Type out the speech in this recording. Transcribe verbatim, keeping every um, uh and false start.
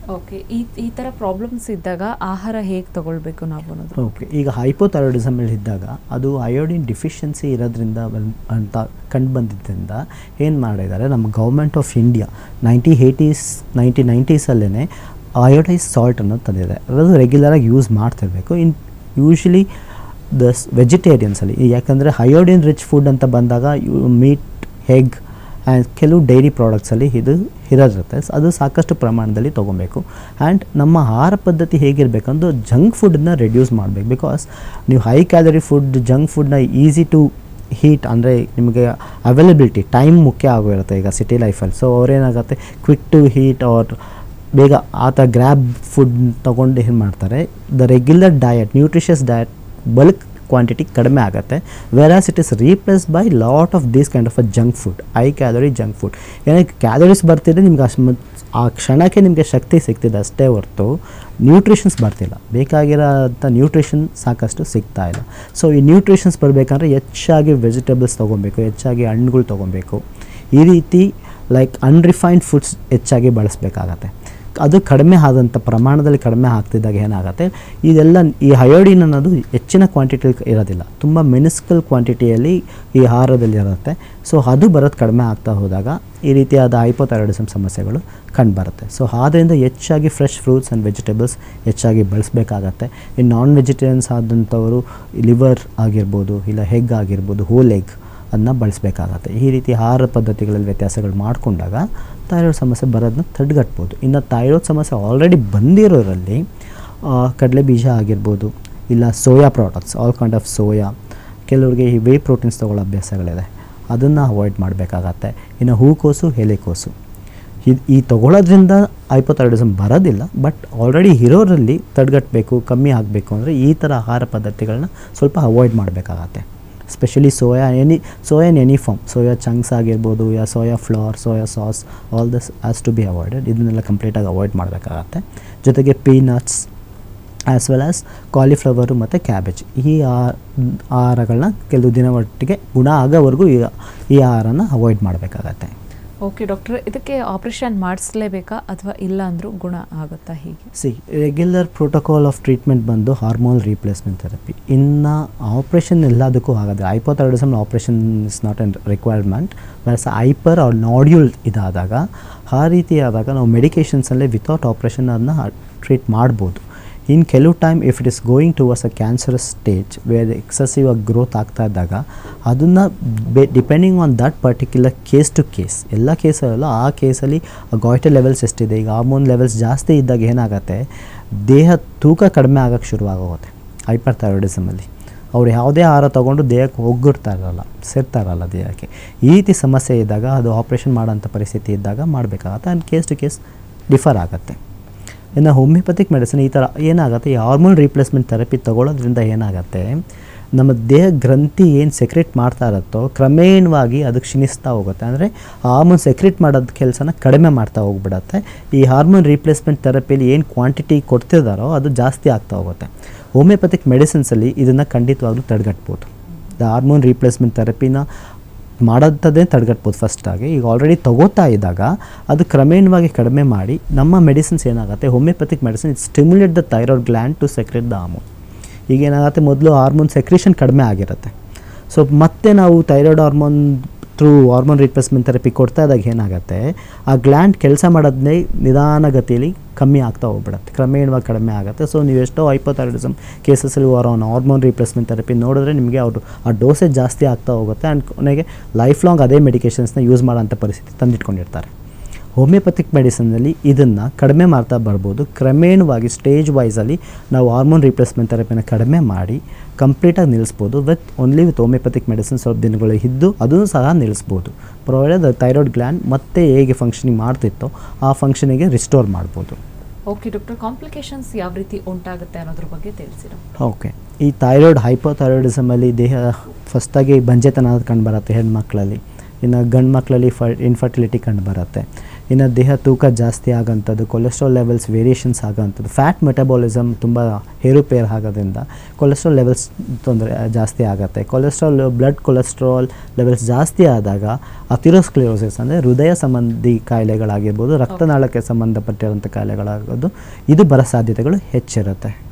Okay, ಈ ಈ ಥರ ಪ್ರಾಬ್ಲಮ್ಸ್ ಇದ್ದಾಗ ಆಹಾರ ಹೇಗೆ ತಗೊಳ್ಬೇಕು ನಾವು ಅನ್ನೋದು? ಓಕೆ, ಈಗ ಹೈಪೋಥೈರಾಯ್ಡಿಸಮ್ ಇದ್ದಾಗ ಅದು ಅಯೋಡಿನ್ ಡಿಫಿಷಿಯನ್ಸಿ ಇರೋದ್ರಿಂದ ಅಂತ ಕಂಡು ಬಂದಿದ್ದರಿಂದ ಏನು ಮಾಡಿದ್ದಾರೆ, ನಮ್ಮ government of India ninety eighties ninety ನೈಂಟೀಸಲ್ಲೇ ಅಯೋಡೈಸ್ ಸಾಲ್ಟ್ ಅನ್ನೋದು ತಂದಿದೆ. ಅದು ರೆಗ್ಯುಲರಾಗಿ ಯೂಸ್ ಮಾಡ್ತಿರಬೇಕು. ಇನ್ ಯೂಶ್ವಲಿ ದಸ್ ವೆಜಿಟೇರಿಯನ್ಸಲ್ಲಿ, ಯಾಕಂದರೆ ಅಯೋಡಿನ್ ರಿಚ್ ಫುಡ್ ಅಂತ ಬಂದಾಗ ಮೀಟ್, ಎಗ್ ಆ್ಯಂಡ್ ಕೆಲವು ಡೈರಿ ಪ್ರಾಡಕ್ಟ್ಸಲ್ಲಿ ಇದು ಇರೋದಿರುತ್ತೆ. ಅದು ಸಾಕಷ್ಟು ಪ್ರಮಾಣದಲ್ಲಿ ತೊಗೊಬೇಕು. ಆ್ಯಂಡ್ ನಮ್ಮ ಆಹಾರ ಪದ್ಧತಿ ಹೇಗಿರಬೇಕಂದ್ರೆ ಜಂಕ್ ಫುಡ್ಡನ್ನ ರೆಡ್ಯೂಸ್ ಮಾಡಬೇಕು. ಬಿಕಾಸ್ ನೀವು ಹೈ ಕ್ಯಾಲರಿ ಫುಡ್, ಜಂಕ್ ಫುಡ್ನ ಈಸಿ ಟು ಹೀಟ್, ಅಂದರೆ ನಿಮಗೆ ಅವೈಲಬಿಲಿಟಿ ಟೈಮ್ ಮುಖ್ಯ ಆಗಿರುತ್ತೆ ಈಗ ಸಿಟಿ ಲೈಫಲ್ಲಿ. ಸೊ ಅವ್ರೇನಾಗುತ್ತೆ, ಕ್ವಿಕ್ ಟು ಹೀಟ್ ಆರ್ ಬೇಗ ಆತ ಗ್ರ್ಯಾಬ್ ಫುಡ್ ತೊಗೊಂಡು ಏನು ಮಾಡ್ತಾರೆ, the regular diet, nutritious diet bulk quantity ಕಡಿಮೆ ಆಗುತ್ತೆ. Versus it is replace by lot of these kind of a junk food, high calorie junk food. ಏನಕ್ಕೆ calories ಬರ್ತಿದೆ ನಿಮ್ಗೆ ಅಷ್ಟು ಆ ಕ್ಷಣಕ್ಕೆ ನಿಮಗೆ ಶಕ್ತಿ ಸಿಗ್ತಿದೆ ಅಷ್ಟೇ ಹೊರತು ನ್ಯೂಟ್ರಿಷನ್ಸ್ ಬರ್ತಿಲ್ಲ, ಬೇಕಾಗಿರೋಂಥ ನ್ಯೂಟ್ರಿಷನ್ ಸಾಕಷ್ಟು ಸಿಗ್ತಾ ಇಲ್ಲ. ಸೊ ಈ ನ್ಯೂಟ್ರಿಷನ್ಸ್ ಬರಬೇಕಂದ್ರೆ ಹೆಚ್ಚಾಗಿ ವೆಜಿಟೇಬಲ್ಸ್ ತೊಗೊಬೇಕು, ಹೆಚ್ಚಾಗಿ ಹಣ್ಣುಗಳು ತೊಗೊಬೇಕು. ಈ ರೀತಿ ಲೈಕ್ ಅನ್ರಿಫೈನ್ಡ್ ಫುಡ್ಸ್ ಹೆಚ್ಚಾಗಿ ಬಳಸಬೇಕಾಗತ್ತೆ. ಅದು ಕಡಿಮೆ ಆದಂಥ ಪ್ರಮಾಣದಲ್ಲಿ ಕಡಿಮೆ ಆಗ್ತಿದ್ದಾಗ ಏನಾಗುತ್ತೆ, ಇದೆಲ್ಲ ಈ ಅಯೋಡಿನ್ ಅನ್ನೋದು ಹೆಚ್ಚಿನ ಕ್ವಾಂಟಿಟಿಲಿ ಇರೋದಿಲ್ಲ, ತುಂಬ ಮಿನಿಸ್ಕಲ್ ಕ್ವಾಂಟಿಟಿಯಲ್ಲಿ ಈ ಆಹಾರದಲ್ಲಿ ಇರುತ್ತೆ. ಸೊ ಅದು ಬರೋದು ಕಡಿಮೆ ಆಗ್ತಾ ಹೋದಾಗ ಈ ರೀತಿಯಾದ ಹೈಪೋಥೈರಾಯ್ಡಿಸಮ್ ಸಮಸ್ಯೆಗಳು ಕಂಡುಬರುತ್ತೆ. ಸೊ ಆದ್ದರಿಂದ ಹೆಚ್ಚಾಗಿ ಫ್ರೆಶ್ ಫ್ರೂಟ್ಸ್ ಆ್ಯಂಡ್ ವೆಜಿಟೇಬಲ್ಸ್ ಹೆಚ್ಚಾಗಿ ಬಳಸಬೇಕಾಗತ್ತೆ. ಇನ್ನು ನಾನ್ ವೆಜಿಟೇರಿಯನ್ಸ್ ಆದಂಥವರು ಲಿವರ್ ಆಗಿರ್ಬೋದು, ಇಲ್ಲ ಎಗ್ ಆಗಿರ್ಬೋದು, ಹೋಲ್ ಎಗ್ ಅದನ್ನ ಬಳಸಬೇಕಾಗತ್ತೆ. ಈ ರೀತಿ ಆಹಾರ ಪದ್ಧತಿಗಳಲ್ಲಿ ವ್ಯತ್ಯಾಸಗಳು ಮಾಡಿಕೊಂಡಾಗ ಥೈರಾಯ್ಡ್ ಸಮಸ್ಯೆ ಬರೋದನ್ನ ತಡೆಗಟ್ಬೋದು. ಇನ್ನು ಥೈರಾಯ್ಡ್ ಸಮಸ್ಯೆ ಆಲ್ರೆಡಿ ಬಂದಿರೋರಲ್ಲಿ ಕಡಲೆ ಬೀಜ ಆಗಿರ್ಬೋದು, ಇಲ್ಲ soya products, all kind of soya, ಕೆಲವರಿಗೆ ಈ ವೇ ಪ್ರೋಟೀನ್ಸ್ ತೊಗೊಳ್ಳೋ ಅಭ್ಯಾಸಗಳಿದೆ, ಅದನ್ನು ಅವಾಯ್ಡ್ ಮಾಡಬೇಕಾಗತ್ತೆ. ಇನ್ನು ಹೂಕೋಸು, ಎಲೆಕೋಸು ಇದು ಈ ತೊಗೊಳ್ಳೋದ್ರಿಂದ ಹೈಪೋಥೈರಾಯ್ಡಿಸಮ್ ಬರೋದಿಲ್ಲ, ಬಟ್ ಆಲ್ರೆಡಿ ಇರೋರಲ್ಲಿ ತಡೆಗಟ್ಟಬೇಕು, ಕಮ್ಮಿ ಆಗಬೇಕು ಅಂದರೆ ಈ ಥರ ಆಹಾರ ಪದ್ಧತಿಗಳನ್ನ ಸ್ವಲ್ಪ ಅವಾಯ್ಡ್ ಮಾಡಬೇಕಾಗತ್ತೆ. Specially soya any soya in any form, soya chunks ಆಗಿರ್ಬೋದು, ಯಾ soya flour, soya sauce, all this has to be avoided. ಇದನ್ನೆಲ್ಲ ಕಂಪ್ಲೀಟಾಗಿ ಅವಾಯ್ಡ್ ಮಾಡಬೇಕಾಗತ್ತೆ. ಜೊತೆಗೆ peanuts as well as cauliflower ಮತ್ತು ಕ್ಯಾಬೇಜ್, ಈ ಆಹಾರಗಳನ್ನ ಕೆಲವು ದಿನ ಒಟ್ಟಿಗೆ ಗುಣ ಆಗೋವರೆಗೂ ಈ ಈ ಆಹಾರನ ಅವಾಯ್ಡ್ ಮಾಡಬೇಕಾಗತ್ತೆ. ಓಕೆ ಡಾಕ್ಟ್ರೆ, ಇದಕ್ಕೆ ಆಪ್ರೇಷನ್ ಮಾಡಿಸ್ಲೇಬೇಕಾ ಅಥವಾ ಇಲ್ಲ ಅಂದರೂ ಗುಣ ಆಗುತ್ತಾ? ಹೀಗೆ ಸಿ ರೆಗ್ಯುಲರ್ ಪ್ರೋಟೋಕಾಲ್ ಆಫ್ ಟ್ರೀಟ್ಮೆಂಟ್ ಬಂದು ಹಾರ್ಮೋನ್ ರೀಪ್ಲೇಸ್ಮೆಂಟ್ ಥೆರಪಿ. ಇನ್ನು ಆಪ್ರೇಷನ್ ಎಲ್ಲದಕ್ಕೂ ಆಗೋದಿಲ್ಲ. Hypothyroidism operation is not an requirement. Versus hyper or nodule ಇದಾದಾಗ, ಆ ರೀತಿ ಆದಾಗ ನಾವು ಮೆಡಿಕೇಷನ್ಸಲ್ಲೇ ವಿತೌಟ್ ಆಪ್ರೇಷನ್ ಅದನ್ನ ಟ್ರೀಟ್ ಮಾಡ್ಬೋದು. ಇನ್ ಕೆಲವು time if it is going towards a cancerous stage where excessive ಆಗಿ ಗ್ರೋತ್ ಆಗ್ತಾ ಇದ್ದಾಗ ಅದನ್ನು ಬೆ depending on that particular case to case, ಎಲ್ಲ ಕೇಸಲ್ಲೂ ಆ ಕೇಸಲ್ಲಿ ಗಾಯ್ಟರ್ ಲೆವೆಲ್ಸ್ ಎಷ್ಟಿದೆ, ಈಗ ಹಾರ್ಮೋನ್ ಲೆವೆಲ್ಸ್ ಜಾಸ್ತಿ ಇದ್ದಾಗ ಏನಾಗುತ್ತೆ, ದೇಹ ತೂಕ ಕಡಿಮೆ ಆಗೋಕ್ಕೆ ಶುರುವಾಗೋಗುತ್ತೆ. ಹೈಪರ್ ಥೈರಾಯ್ಡಿಸಮಲ್ಲಿ ಅವ್ರು ಯಾವುದೇ ಆಹಾರ ತೊಗೊಂಡು ದೇಹಕ್ಕೆ ಹೋಗ್ಬಿಡ್ತಾ ಇರಲ್ಲ, ಸೇರ್ತಾ ಇರಲ್ಲ ದೇಹಕ್ಕೆ. ಈ ರೀತಿ ಸಮಸ್ಯೆ ಇದ್ದಾಗ ಅದು ಆಪ್ರೇಷನ್ ಮಾಡೋಂಥ ಪರಿಸ್ಥಿತಿ ಇದ್ದಾಗ ಮಾಡಬೇಕಾಗತ್ತೆ. And case to case differ ಆಗುತ್ತೆ. ಇನ್ನು ಹೋಮಿಯೋಪತಿಕ್ ಮೆಡಿಸಿನ್ ಈ ಥರ ಏನಾಗುತ್ತೆ, ಈ ಹಾರ್ಮೋನ್ ರೀಪ್ಲೇಸ್ಮೆಂಟ್ ಥೆರಪಿ ತೊಗೊಳ್ಳೋದ್ರಿಂದ ಏನಾಗುತ್ತೆ, ನಮ್ಮ ದೇಹ ಗ್ರಂಥಿ ಏನು ಸೆಕ್ರೆಟ್ ಮಾಡ್ತಾ ಇರುತ್ತೋ ಕ್ರಮೇಣವಾಗಿ ಅದು ಕ್ಷೀಣಿಸ್ತಾ ಹೋಗುತ್ತೆ. ಅಂದರೆ ಹಾರ್ಮೋನ್ ಸೆಕ್ರೆಟ್ ಮಾಡೋದು ಕೆಲಸನ ಕಡಿಮೆ ಮಾಡ್ತಾ ಹೋಗ್ಬಿಡತ್ತೆ. ಈ ಹಾರ್ಮೋನ್ ರೀಪ್ಲೇಸ್ಮೆಂಟ್ ಥೆರಪಿಲಿ ಏನು ಕ್ವಾಂಟಿಟಿ ಕೊಡ್ತಿದ್ದಾರೋ ಅದು ಜಾಸ್ತಿ ಆಗ್ತಾ ಹೋಗುತ್ತೆ. ಹೋಮಿಯೋಪತಿಕ್ ಮೆಡಿಸಿನ್ಸಲ್ಲಿ ಇದನ್ನು ಖಂಡಿತವಾಗ್ಲೂ ತಡೆಗಟ್ಬೋದು. ದ ಹಾರ್ಮೋನ್ ರೀಪ್ಲೇಸ್ಮೆಂಟ್ ಥೆರಪಿನ ಮಾಡೋಂಥದ್ದೇ ತಡೆಗಟ್ಬೋದು ಫಸ್ಟಾಗಿ. ಈಗ ಆಲ್ರೆಡಿ ತೊಗೋತಾ ಇದ್ದಾಗ ಅದು ಕ್ರಮೇಣವಾಗಿ ಕಡಿಮೆ ಮಾಡಿ ನಮ್ಮ ಮೆಡಿಸಿನ್ಸ್ ಏನಾಗುತ್ತೆ, homeopathic medicine it stimulate the thyroid gland to secrete the hormone. ಈಗ ಏನಾಗುತ್ತೆ, ಮೊದಲು ಹಾರ್ಮೋನ್ ಸೆಕ್ರೇಷನ್ ಕಡಿಮೆ ಆಗಿರುತ್ತೆ. ಸೊ ಮತ್ತೆ ನಾವು thyroid hormone through hormone replacement therapy ಕೊಡ್ತಾ ಇದ್ದಾಗ ಏನಾಗುತ್ತೆ, ಆ ಗ್ಲ್ಯಾಂಡ್ ಕೆಲಸ ಮಾಡೋದನ್ನೇ ನಿಧಾನಗತಿಯಲ್ಲಿ ಕಮ್ಮಿ ಆಗ್ತಾ ಹೋಗ್ಬಿಡುತ್ತೆ, ಕ್ರಮೇಣವಾಗಿ ಕಡಿಮೆ ಆಗುತ್ತೆ. ಸೊ ನೀವು ಎಷ್ಟೋ ಹೈಪೋಥೈರಾಯ್ಡಿಸಮ್ ಕೇಸಸಲ್ಲಿ ಅವರ ಹಾರ್ಮೋನ್ ರೀಪ್ಲೇಸ್ಮೆಂಟ್ ಥೆರಪಿ ನೋಡಿದ್ರೆ ನಿಮಗೆ ಅವರು ಆ ಡೋಸೇಜ್ ಜಾಸ್ತಿ ಆಗ್ತಾ ಹೋಗುತ್ತೆ. ಆ್ಯಂಡ್ ಕೊನೆಗೆ ಲೈಫ್ ಲಾಂಗ್ ಅದೇ ಮೆಡಿಕೇಷನ್ಸ್ನ ಯೂಸ್ ಮಾಡೋಂಥ ಪರಿಸ್ಥಿತಿ ತಂದಿಟ್ಕೊಂಡಿರ್ತಾರೆ. ಹೋಮಿಯೋಪತಿಕ್ ಮೆಡಿಸಿನಲ್ಲಿ ಇದನ್ನು ಕಡಿಮೆ ಮಾಡ್ತಾ ಬರ್ಬೋದು. ಕ್ರಮೇಣವಾಗಿ ಸ್ಟೇಜ್ ವೈಸಲ್ಲಿ ನಾವು ಹಾರ್ಮೋನ್ ರೀಪ್ಲೇಸ್ಮೆಂಟ್ ಥೆರಪಿನ ಕಡಿಮೆ ಮಾಡಿ ಕಂಪ್ಲೀಟಾಗಿ ನಿಲ್ಲಿಸ್ಬೋದು. With only with homeopathic medicine ಸ್ವಲ್ಪ ದಿನಗಳು ಇದ್ದು ಅದನ್ನು ಸಹ ನಿಲ್ಲಿಸ್ಬೋದು. ಪ್ರೊವೈಡೆಡ್ ದ ಥೈರಾಯ್ಡ್ ಗ್ಲ್ಯಾಂಡ್ ಮತ್ತೆ ಹೇಗೆ ಫಂಕ್ಷನಿಂಗ್ ಮಾಡ್ತಿತ್ತೋ ಆ ಫಂಕ್ಷನಿಗೆ ರಿಸ್ಟೋರ್ ಮಾಡ್ಬೋದು. ಓಕೆ ಡಾಕ್ಟರ್, ಕಾಂಪ್ಲಿಕೇಶನ್ಸ್ ಯಾವ ರೀತಿ ಉಂಟಾಗುತ್ತೆ ಅನ್ನೋದ್ರ ಬಗ್ಗೆ ತಿಳಿಸಿರೋ. ಓಕೆ, ಈ ಥೈರಾಯ್ಡ್ ಹೈಪೋಥೈರಾಯ್ಡಿಸಮಲ್ಲಿ ದೇಹ ಫಸ್ಟಾಗಿ ಬಂಜೆತನ ಕಂಡು ಬರುತ್ತೆ ಹೆಣ್ಮಕ್ಳಲ್ಲಿ. ಇನ್ನು ಗಂಡು ಮಕ್ಕಳಲ್ಲಿ ಫ ಇನ್ಫರ್ಟಿಲಿಟಿ ಕಂಡು ಬರುತ್ತೆ. ಇನ್ನು ದೇಹ ತೂಕ ಜಾಸ್ತಿ ಆಗೋಂಥದ್ದು, ಕೊಲೆಸ್ಟ್ರಾಲ್ ಲೆವೆಲ್ಸ್ ವೇರಿಯೇಷನ್ಸ್ ಆಗೋಂಥದ್ದು, ಫ್ಯಾಟ್ ಮೆಟಬಾಲಿಸಮ್ ತುಂಬ ಏರುಪೇರು ಆಗೋದ್ರಿಂದ ಕೊಲೆಸ್ಟ್ರಾಲ್ ಲೆವೆಲ್ಸ್ ತೊಂದರೆ ಜಾಸ್ತಿ ಆಗುತ್ತೆ. ಕೊಲೆಸ್ಟ್ರಾಲ್ ಬ್ಲಡ್ ಕೊಲೆಸ್ಟ್ರಾಲ್ ಲೆವೆಲ್ಸ್ ಜಾಸ್ತಿ ಆದಾಗ ಅಥಿರೋಸ್ಕ್ಲೆರೋಸಿಸ್ ಅಂದರೆ ಹೃದಯ ಸಂಬಂಧಿ ಕಾಯಿಲೆಗಳಾಗಿರ್ಬೋದು, ರಕ್ತನಾಳಕ್ಕೆ ಸಂಬಂಧಪಟ್ಟಿರುವಂಥ ಕಾಯಿಲೆಗಳಾಗೋದು ಇದು ಬರೋ ಸಾಧ್ಯತೆಗಳು ಹೆಚ್ಚಿರುತ್ತೆ.